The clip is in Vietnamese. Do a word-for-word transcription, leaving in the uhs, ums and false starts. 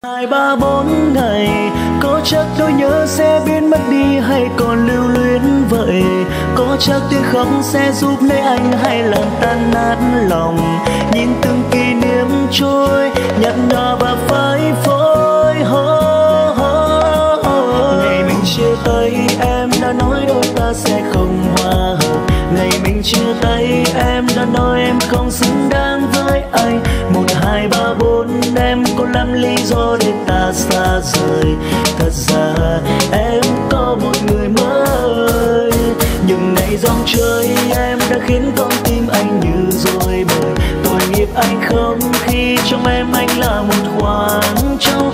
Hai ba bốn ngày, có chắc nỗi nhớ sẽ biến mất đi hay còn lưu luyến vậy? Có chắc tiếng khóc sẽ giúp lấy anh hay làm tan nát lòng? Nhìn từng kỷ niệm trôi, nhạt nhòa và phai phôi. Ngày mình chia tay em đã nói đôi ta sẽ không hòa hợp. Ngày mình chia tay em đã nói em không xứng đáng với anh. Một hai ba bốn em có lắm lý do để ta xa rời. Thật ra em có một người mới. Nhưng ngày dòng chơi em đã khiến con tim anh như rồi bời. Tội nghiệp anh không khi trong em anh là một khoảng trống.